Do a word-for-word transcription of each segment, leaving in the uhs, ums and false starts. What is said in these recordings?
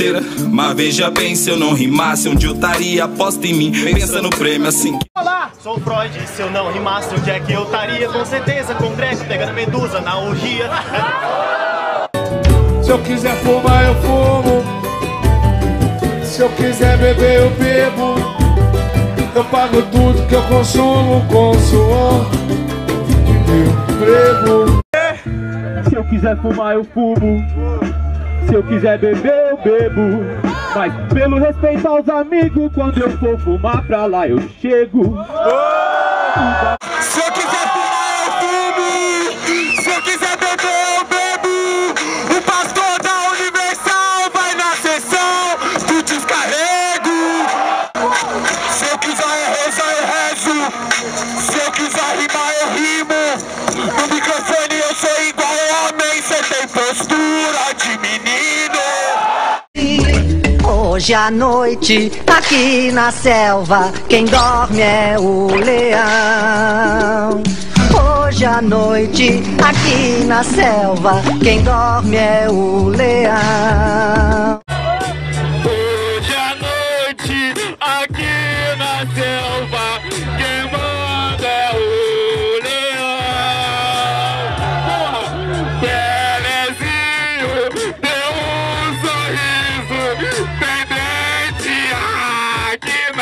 solteira. Mas veja bem, se eu não rimasse, um dia eu estaria, aposta em mim, pensa no prêmio assim. Olá, sou o Freud, se eu não rimasse, onde é que eu estaria? Com certeza, com Greco, pegando medusa na orgia. Se eu quiser fumar, eu fumo. Se eu quiser beber, eu bebo. Eu pago tudo que eu consumo com suor de meu emprego. Se eu quiser fumar, eu fumo. Se eu quiser beber, eu bebo. Mas pelo respeito aos amigos, quando eu for fumar pra lá, eu chego. Se eu quiser fumar, eu fumo. Se eu quiser beber, eu bebo. O pastor da Universal vai na sessão do descarrego. Se eu quiser rezar, eu rezo. Se eu quiser rimar, eu rimo. No microfone eu sou igual homem, cê tem postura de menino. Hoje à noite, aqui na selva, quem dorme é o leão. Hoje à noite, aqui na selva, quem dorme é o leão. Hoje à noite, aqui na selva, quem manda é o leão. Porra, Belezinho deu um sorriso, tem dente aqui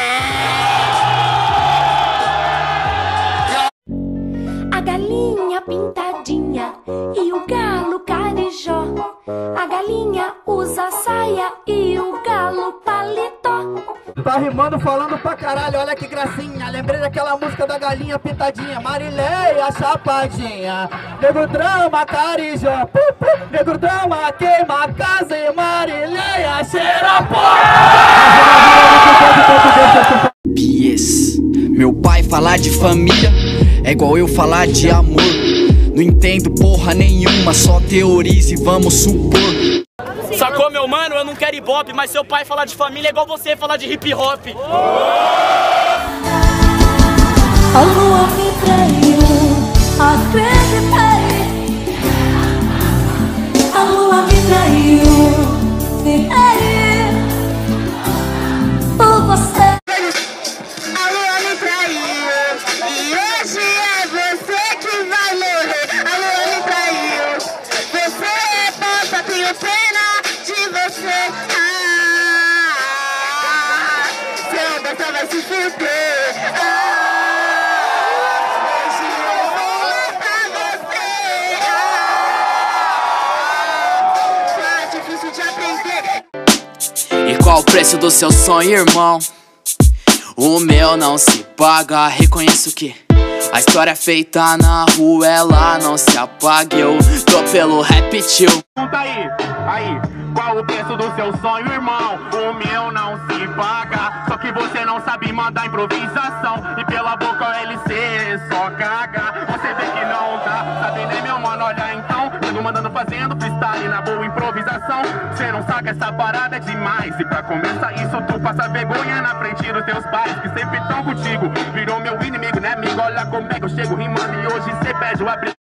não. A galinha pintadinha e o galo carijó. A galinha usa saia e o galo paletó. Tá rimando falando pra caralho, olha que gracinha. Lembrei daquela música da galinha pintadinha. Marileia, chapadinha. Nego drama, carijó. Pu, pu. Nego drama, queima a casa e Marileia cheira P S Meu pai falar de família é igual eu falar de amor. Não entendo porra nenhuma, só teorize e vamos supor. Sacou, meu mano? Eu não quero ibope, mas seu pai falar de família é igual você falar de hip hop. A lua me traiu, acreditei. A lua me traiu, fiquei por você. A lua me traiu e hoje é você que vai morrer. A lua me traiu, você é bosta, tenho pena de você. Ah, seu bosta vai se fuder. Ah, hoje eu vou matar você. Ah, tá difícil de aprender. E qual o preço do seu sonho, irmão? O meu não se paga, reconheço que a história feita na rua, ela não se apaga. Eu tô pelo rap tio. Pergunta aí, aí, qual o preço do seu sonho, irmão? O meu não se paga, só que você não sabe mandar improvisação. E pela boca o L C só caga. Você vê que não dá, sabe nem meu mano, olha então. Chego mandando fazendo freestyle na boa improvisação. Cê não saca, essa parada é demais. E pra começar isso tu passa vergonha na frente dos teus pais, que sempre tão contigo. Virou meu inimigo, né amigo? Olha como é que eu chego rimando e hoje cê pede o abrir.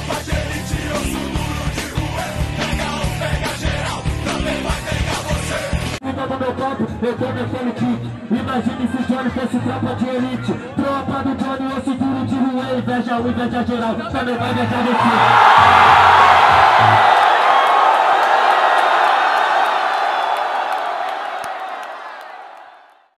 Meu copo, eu tô mexendo tique. Imagine se Johnny fosse tropa de elite. Tropa do Johnny, osso duro de rua. Inveja, inveja geral, também vai invejar você.